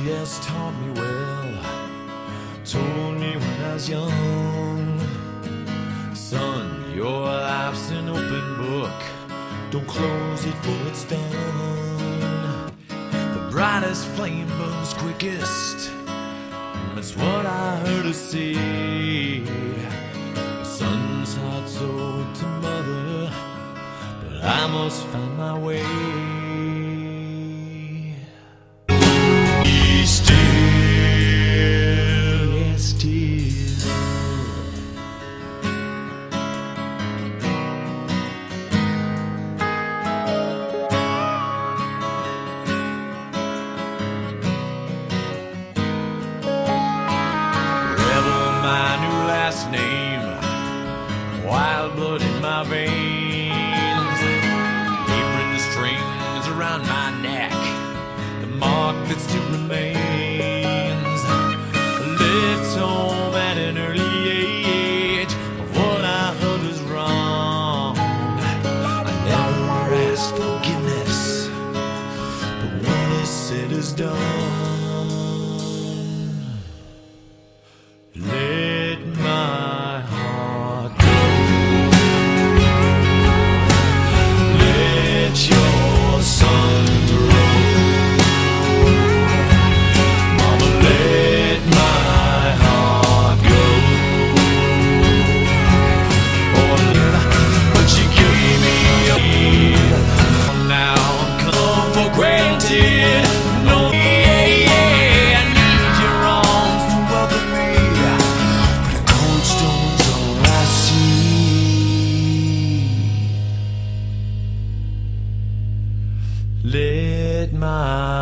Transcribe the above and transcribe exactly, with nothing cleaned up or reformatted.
has taught me well, told me when I was young, son, your life's an open book, don't close it for it's done. The brightest flame burns quickest, that's what I heard her say. Son's heart's owed to mother, but I must find my way. Be still, yes, still. Rebel, my new last name, wild blood in my veins, apron the strings around my neck, the mark that still remains. Left home at an early age of what I heard was wrong. I never asked forgiveness, but what is said is done. Let my heart go. Let your sun grow. Mama, let my heart go. Oh, but you gave me a now I'm come for granted. No, yeah, yeah, I need your arms to welcome me. But cold stone's all I see. Let my